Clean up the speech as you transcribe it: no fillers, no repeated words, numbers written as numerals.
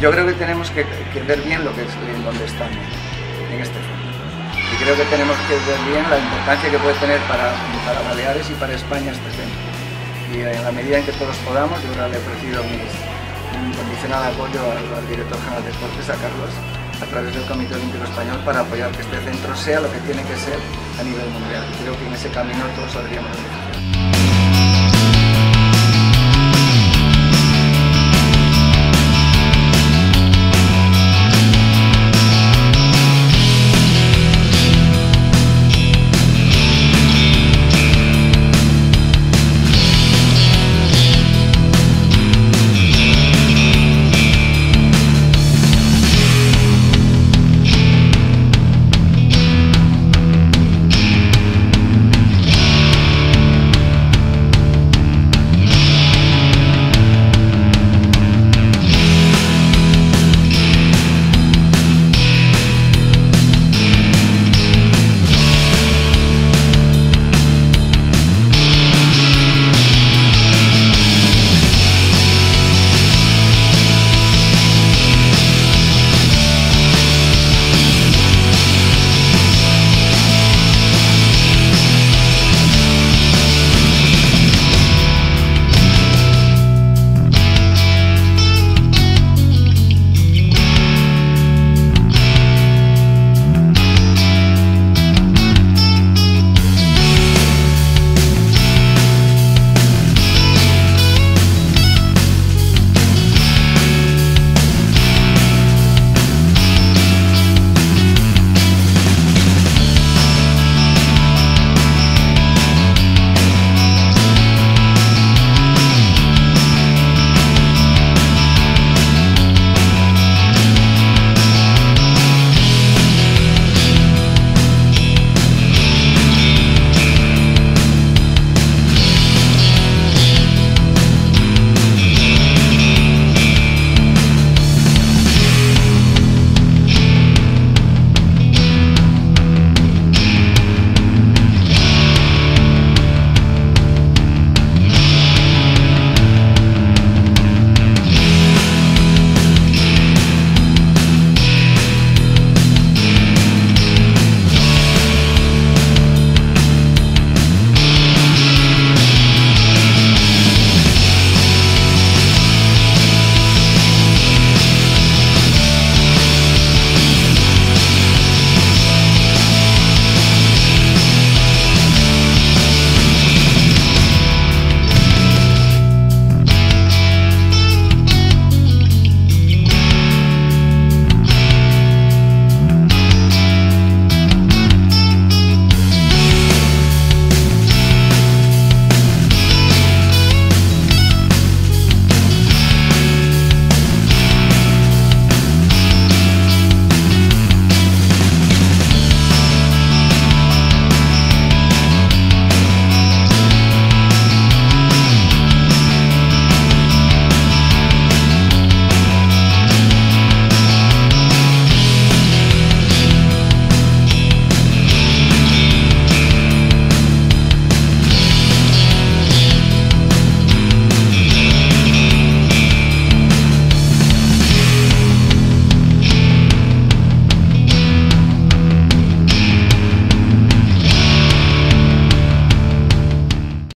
yo creo que tenemos que ver bien lo que es, en dónde estamos en este fondo. Y creo que tenemos que ver bien la importancia que puede tener para Baleares y para España este centro. Y en la medida en que todos podamos, yo le he ofrecido mi incondicional apoyo al director general de Deportes, a Carlos, a través del Comité Olímpico Español, para apoyar que este centro sea lo que tiene que ser a nivel mundial. Creo que en ese camino todos saldríamos beneficiados.